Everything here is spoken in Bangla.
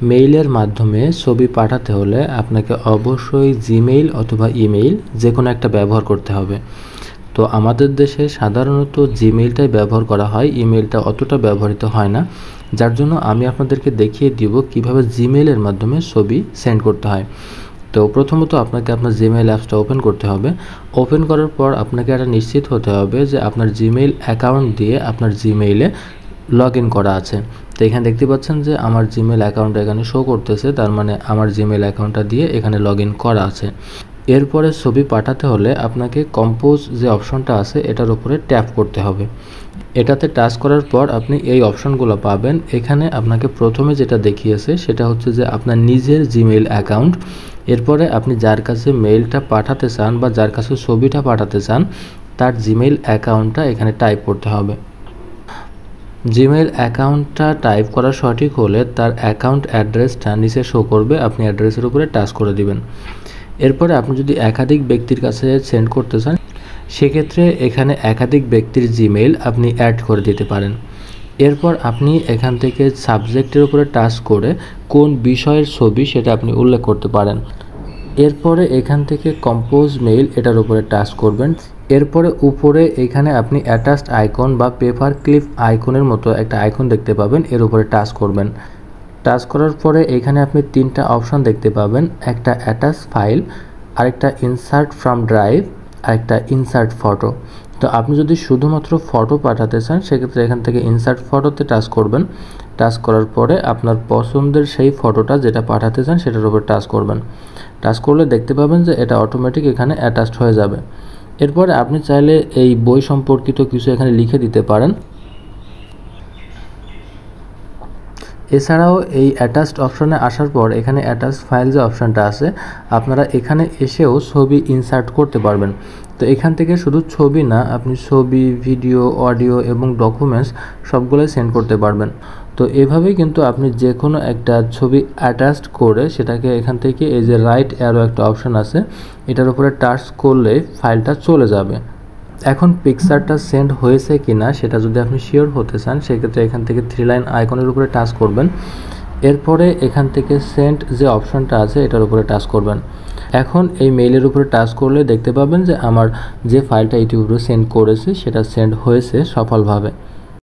মেইলের মাধ্যমে ছবি পাঠাতে হলে আপনাকে অবশ্যই জিমেইল অথবা ইমেইল যে কোনো একটা ব্যবহার করতে হবে। তো আমাদের দেশে সাধারণত জিমেইলটাই ব্যবহার করা হয়, ইমেইলটা অতটা ব্যবহৃত হয় না, যার জন্য আমি আপনাদেরকে দেখিয়ে দিব কিভাবে জিমেইলের মাধ্যমে ছবি সেন্ড করতে হয়। তো প্রথমত আপনাকে আপনার জিমেইল অ্যাপসটা ওপেন করতে হবে। ওপেন করার পর আপনাকে এটা নিশ্চিত হতে হবে যে আপনার জিমেইল অ্যাকাউন্ট দিয়ে আপনার জিমেইলে লগ ইন করা আছে। তো এখানে দেখতে পাচ্ছেন যে আমার জিমেইল অ্যাকাউন্ট এখানে শো করতেছে, তার মানে আমার জিমেইল অ্যাকাউন্টটা দিয়ে এখানে লগ ইন করা আছে। এরপরে ছবি পাঠাতে হলে আপনাকে কম্পোজ যে অপশনটা আছে এটার উপরে ট্যাপ করতে হবে। এটাতে টাচ করার পর আপনি এই অপশনগুলো পাবেন। এখানে আপনাকে প্রথমে যেটা দেখিয়েছে সেটা হচ্ছে যে আপনার নিজের জিমেইল অ্যাকাউন্ট। এরপরে আপনি যার কাছে মেইলটা পাঠাতে চান বা যার কাছে ছবিটা পাঠাতে চান তার জিমেইল অ্যাকাউন্টটা এখানে টাইপ করতে হবে। জিমেইল অ্যাকাউন্টটা টাইপ করা সঠিক হলে তার অ্যাকাউন্ট অ্যাড্রেসটা নিচে শো করবে, আপনি অ্যাড্রেসের উপরে টাচ করে দিবেন। এরপরে আপনি যদি একাধিক ব্যক্তির কাছে সেন্ড করতে চান সেক্ষেত্রে এখানে একাধিক ব্যক্তির জিমেইল আপনি অ্যাড করে দিতে পারেন। এরপর আপনি এখান থেকে সাবজেক্টের উপরে টাচ করে কোন বিষয়ের ছবি সেটা আপনি উল্লেখ করতে পারেন। এরপরে এখান থেকে কম্পোজ মেইল এটার উপরে টাচ করবেন। এরপরে উপরে এখানে আপনি অ্যাটাচড আইকন বা পেপার ক্লিপ আইকনের মতো একটা আইকন দেখতে পাবেন, এর উপরে টাচ করবেন। টাচ করার পরে এখানে আপনি তিনটা অপশন দেখতে পাবেন, একটা অ্যাটাচ ফাইল, আরেকটা ইনসার্ট ফ্রম ড্রাইভ, আরেকটা ইনসার্ট ফটো। তো আপনি যদি শুধুমাত্র ফটো পাঠাতে চান সেক্ষেত্রে এখান থেকে ইনসার্ট ফটোতে টাচ করবেন। টাচ করার পরে আপনার পছন্দের সেই ফটোটা যেটা পাঠাতে চান সেটার উপর টাচ করবেন। টাচ করলে দেখতে পাবেন যে এটা অটোমেটিক এখানে অ্যাটাচড হয়ে যাবে। এরপরে আপনি চাইলে এই বই সম্পর্কিত কিছু এখানে লিখে দিতে পারেন। এছাড়াও এই অ্যাটাচড অপশনে আসার পর এখানে অ্যাটাচ ফাইল যে অপশানটা আছে আপনারা এখানে এসেও ছবি ইনসার্ট করতে পারবেন। তো এখান থেকে শুধু ছবি না, আপনি ছবি, ভিডিও, অডিও এবং ডকুমেন্টস সবগুলোই সেন্ড করতে পারবেন। তো এভাবেই কিন্তু আপনি যে কোনো একটা ছবি অ্যাটাচড করে সেটাকে এখান থেকে এই যে রাইট অ্যারো একটা অপশান আছে এটার উপরে টাচ করলে ফাইলটা চলে যাবে। এখন পিকচারটা সেন্ড হয়েছে কিনা সেটা যদি আপনি শিওর হতে চান সেক্ষেত্রে এখান থেকে 3 লাইন আইকনের উপরে টাচ করবেন। এরপরে এখান থেকে সেন্ড যে অপশনটা আছে এটার উপরে টাচ করবেন। এখন এই মেইলের উপরে টাচ করলে দেখতে পাবেন যে আমার যে ফাইলটা ইউটিউবে সেন্ড করেছে সেটা সেন্ড হয়েছে সফলভাবে।